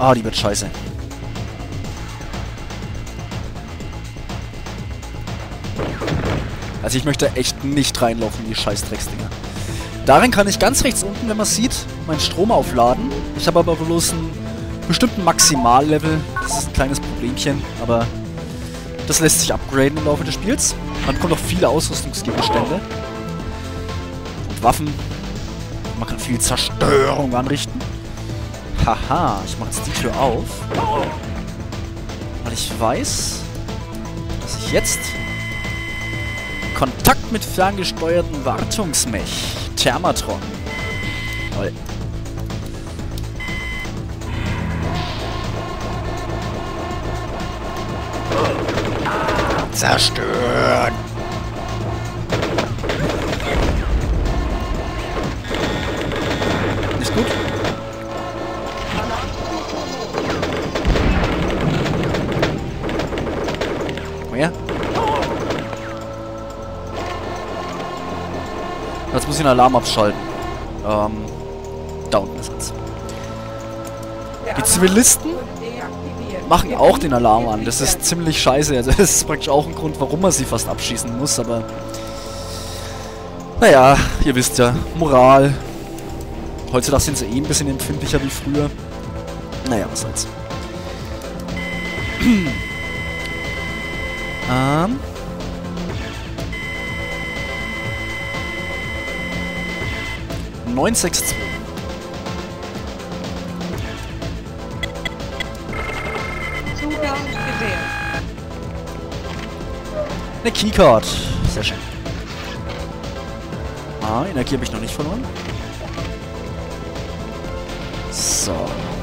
Ah, die wird scheiße. Also ich möchte echt nicht reinlaufen in die scheiß Drecksdinger. Darin kann ich ganz rechts unten, wenn man sieht, meinen Strom aufladen. Ich habe aber bloß einen bestimmten Maximallevel. Das ist ein kleines Problemchen, aber das lässt sich upgraden im Laufe des Spiels. Man bekommt auch viele Ausrüstungsgegenstände. Und Waffen. Man kann viel Zerstörung anrichten. Haha, ich mache jetzt die Tür auf. Weil ich weiß, dass ich jetzt Kontakt mit ferngesteuerten Wartungsmech. Thermatron. Toll. Zerstören! Nicht gut? Komm her. Jetzt muss ich den Alarm abschalten. Da unten ist es. Die Zivilisten machen auch den Alarm an. Das ist ziemlich scheiße. Also das ist praktisch auch ein Grund, warum man sie fast abschießen muss, aber... Naja, ihr wisst ja, Moral. Heutzutage sind sie eh ein bisschen empfindlicher wie früher. Naja, was soll's. Ähm... 962. Zugang gewählt. Eine Keycard. Sehr schön. Ah, Energie habe ich noch nicht verloren. So.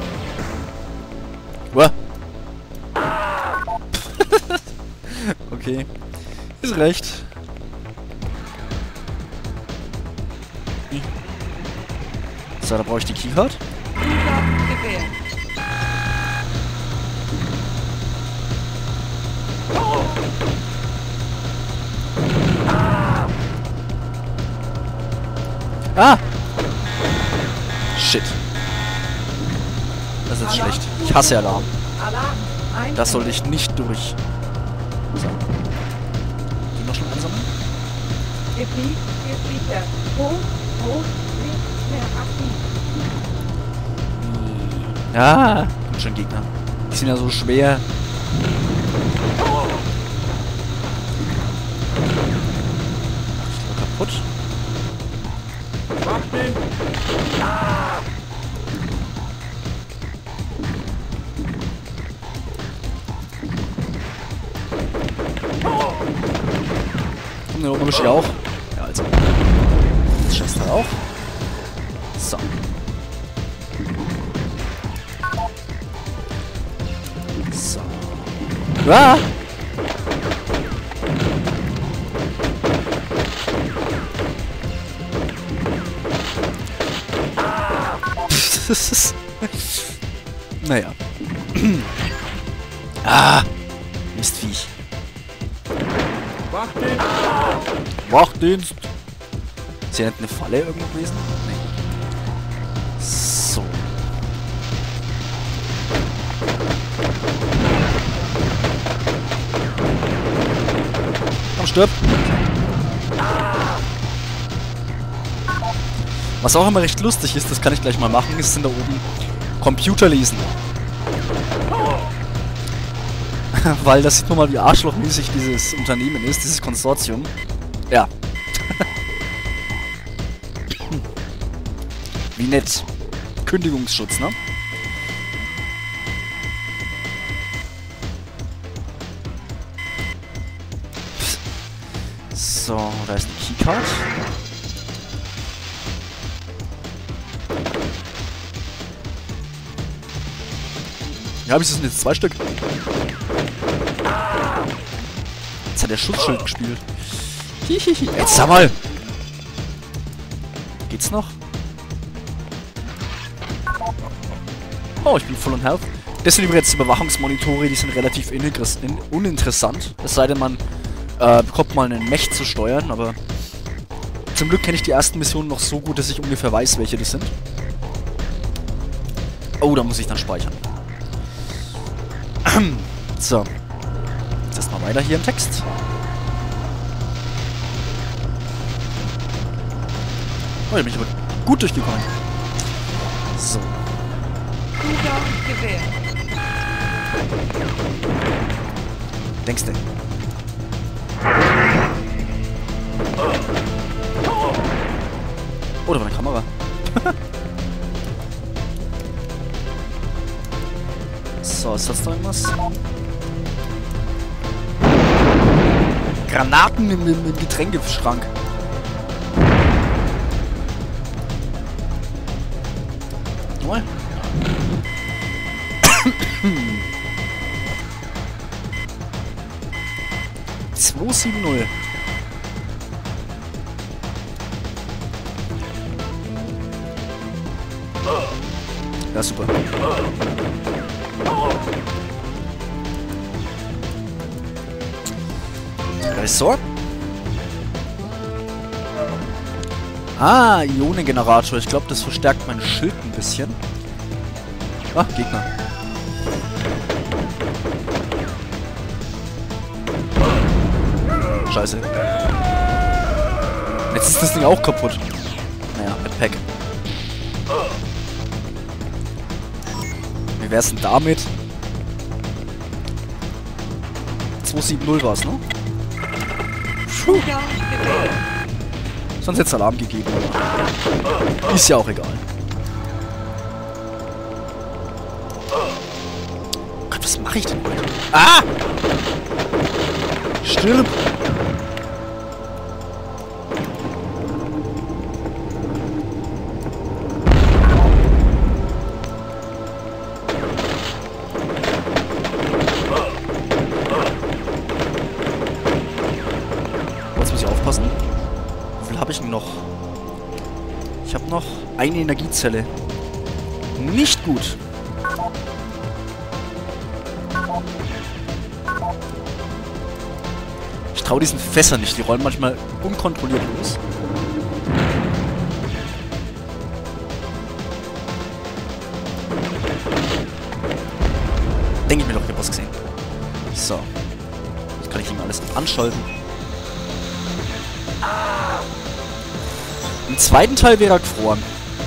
Uah. Okay. Ist recht. So, da brauche ich die Keycard. Zugang gewählt. Ah! Shit. Das ist schlecht. Ich hasse Alarm. Alarm. Das sollte ich nicht durch. So. Die noch schon einsammeln? Gebiet gesichert. Punkt, nicht mehr aktiv. Ja, kommt schon Gegner. Die sind ja so schwer. Mach ich kaputt. Und da oben ist auch. Ja, also. Das schießt er auch. So. So. Ah! Naja. Ah! Mistviech. Wachdienst! Wachdienst! Ist hier nicht eine Falle irgendwo gewesen? Nee. So. Komm, stirb! Was auch immer recht lustig ist, das kann ich gleich mal machen, ist da oben Computer lesen. Weil das sieht man mal, wie arschlochmäßig dieses Unternehmen ist, dieses Konsortium. Ja. Wie nett. Kündigungsschutz, ne? So, da ist eine Keycard. Ja, habe ich das jetzt 2 Stück? Jetzt hat der Schutzschild gespielt. Hihihi. Jetzt sag mal! Geht's noch? Oh, ich bin voll on health. Das sind übrigens Überwachungsmonitore, die sind relativ uninteressant. Es sei denn, man bekommt mal einen Mech zu steuern, aber zum Glück kenne ich die ersten Missionen noch so gut, dass ich ungefähr weiß, welche das sind. Oh, da muss ich dann speichern. So. Jetzt erstmal weiter hier im Text. Oh, da bin ich aber gut durchgekommen. So. Zugang gewährt. Denkst du? Oh, da war eine Kamera. So, ist das da irgendwas? Granaten im Getränkeschrank. Jawohl. 270. Ja, super. Ressort. Ah, Ionengenerator. Ich glaube, das verstärkt mein Schild ein bisschen. Ah, Gegner. Scheiße. Jetzt ist das Ding auch kaputt. Naja, mit Pack. Wie wär's denn damit? 270 war's, ne? Puh. Zugang gewährt. Sonst hätte es Alarm gegeben. Ist ja auch egal. Gott, was mache ich denn heute? Ah! Stirb! Jetzt muss ich aufpassen. Wie viel habe ich denn noch? Ich habe noch eine Energiezelle. Nicht gut. Ich traue diesen Fässern nicht. Die rollen manchmal unkontrolliert los. Denke ich mir doch, ich habe was gesehen. So. Jetzt kann ich ihm alles anschalten. Im zweiten Teil wäre er gefroren.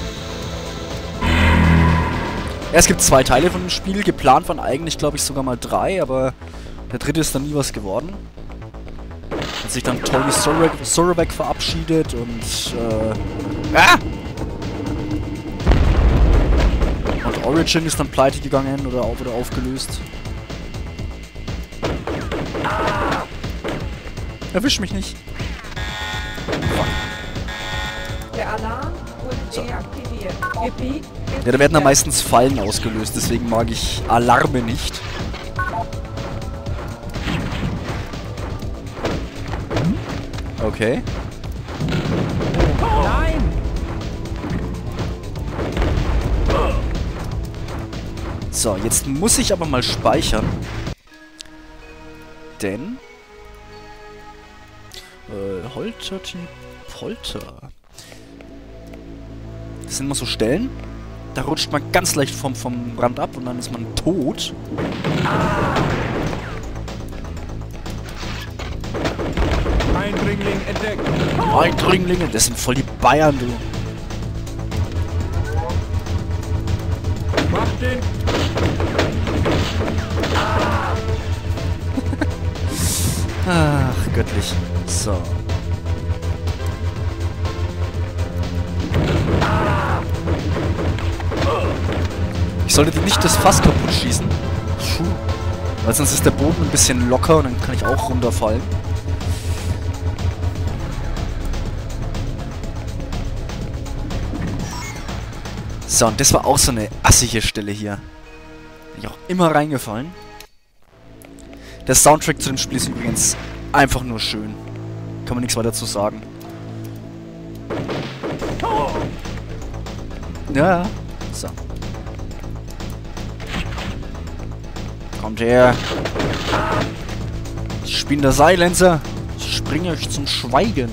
Ja, es gibt 2 Teile von dem Spiel. Geplant waren eigentlich, glaube ich, sogar mal 3, aber der dritte ist dann nie was geworden. Hat sich dann Tony Sorowek verabschiedet und und Origin ist dann pleite gegangen oder aufgelöst. Erwisch mich nicht. Der Alarm wurde deaktiviert. Gebiet Ja, da werden dann meistens Fallen ausgelöst, deswegen mag ich Alarme nicht. Okay. Nein! So, jetzt muss ich aber mal speichern. Denn... Polter. Das sind immer so Stellen. Da rutscht man ganz leicht vom Rand ab und dann ist man tot. Eindringling entdeckt. Eindringlinge, das sind voll die Bayern, du. Mach den. Ach, göttlich. So. Ich sollte nicht das Fass kaputt schießen. Puh. Weil sonst ist der Boden ein bisschen locker und dann kann ich auch runterfallen. So, und das war auch so eine assige Stelle hier. Bin ich auch immer reingefallen. Der Soundtrack zu dem Spiel ist übrigens einfach nur schön. Kann man nichts weiter zu sagen. Ja, so. Kommt her. Ich bin der Silencer. Ich springe euch zum Schweigen.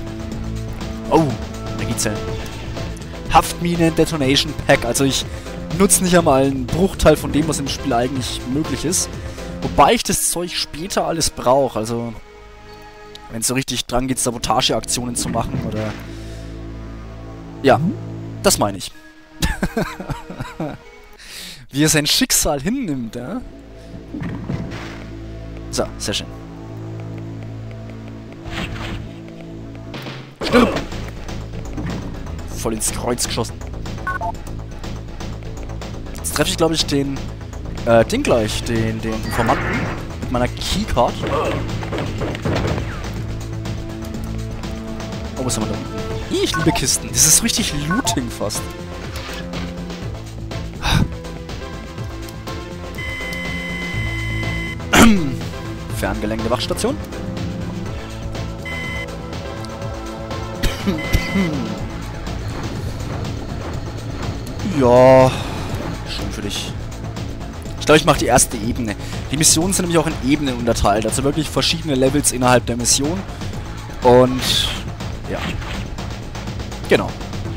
Oh, Energiezellen. Haftminen Detonation Pack. Also ich nutzt nicht einmal einen Bruchteil von dem, was im Spiel eigentlich möglich ist. Wobei ich das Zeug später alles brauche, also wenn es so richtig dran geht, Sabotageaktionen zu machen oder... Ja, das meine ich. Wie er sein Schicksal hinnimmt, ja? So, sehr schön. Stirb! Voll ins Kreuz geschossen. Jetzt treffe ich, glaube ich, den Informanten mit meiner Keycard. Oh, was haben wir da unten? Ich liebe Kisten. Das ist richtig Looting fast. Ferngelenkte Wachstation. Ja, schön für dich. Ich glaube, ich mache die erste Ebene. Die Missionen sind nämlich auch in Ebenen unterteilt, also wirklich verschiedene Levels innerhalb der Mission. Und ja, genau.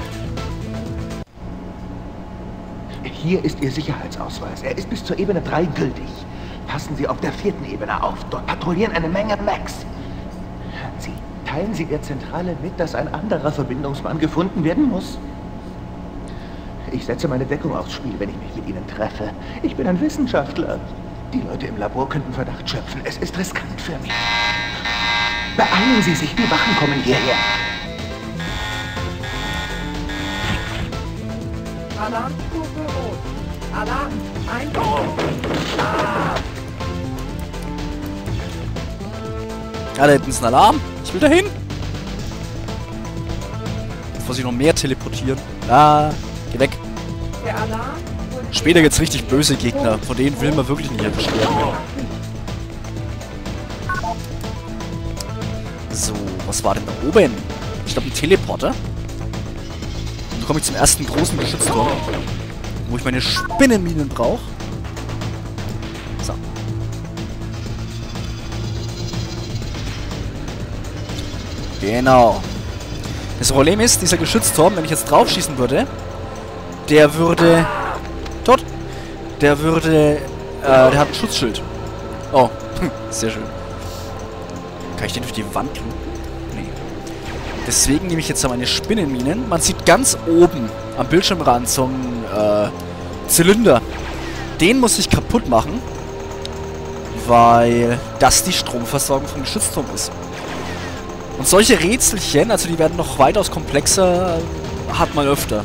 Hier ist Ihr Sicherheitsausweis. Er ist bis zur Ebene 3 gültig. Passen Sie auf der 4. Ebene auf. Dort patrouillieren eine Menge Mechs. Hören Sie, teilen Sie der Zentrale mit, dass ein anderer Verbindungsmann gefunden werden muss? Ich setze meine Deckung aufs Spiel, wenn ich mich mit Ihnen treffe. Ich bin ein Wissenschaftler. Die Leute im Labor könnten Verdacht schöpfen. Es ist riskant für mich. Beeilen Sie sich, die Wachen kommen hierher. Alarmstufe rot. Alarm. Ja, da hinten ist ein Alarm. Ich will dahin. Bevor sich noch mehr teleportieren. Ah, geh weg. Der Alarm. Später gibt's richtig böse Gegner. Von denen will man wirklich nicht erwischt werden. So, was war denn da oben? Ich glaube, ein Teleporter. Und da komme ich zum ersten großen Geschützturm, wo ich meine Spinnenminen brauche. So. Genau. Das Problem ist, dieser Geschützturm, wenn ich jetzt draufschießen würde, der würde... Tot! Der würde... der hat ein Schutzschild. Oh, sehr schön. Kann ich den durch die Wand looten? Nee. Deswegen nehme ich jetzt meine Spinnenminen. Man sieht ganz oben am Bildschirmrand so einen Zylinder. Den muss ich kaputt machen, weil das die Stromversorgung vom Geschützturm ist. Und solche Rätselchen, also die werden noch weitaus komplexer, hat man öfter.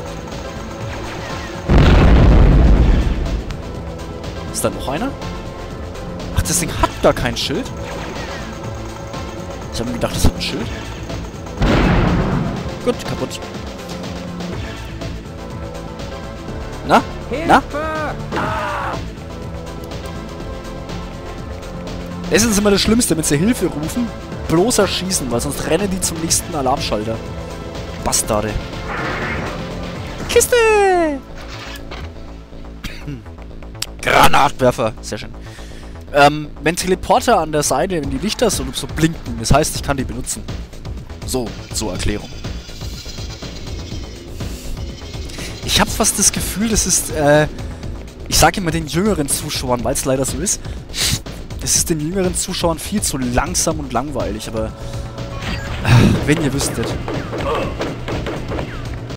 Ist da noch einer? Ach, das Ding hat gar kein Schild. Ich habe mir gedacht, das hat ein Schild. Gut, kaputt. Na? Na? Das ist immer das Schlimmste, wenn sie Hilfe rufen. Bloß erschießen, weil sonst rennen die zum nächsten Alarmschalter. Bastarde. Kiste! Granatwerfer. Sehr schön. Wenn Teleporter an der Seite, wenn die Lichter so blinken, das heißt, ich kann die benutzen. So, zur Erklärung. Ich habe fast das Gefühl, das ist, ich sage immer den jüngeren Zuschauern, weil es leider so ist, es ist den jüngeren Zuschauern viel zu langsam und langweilig, aber wenn ihr wüsstet.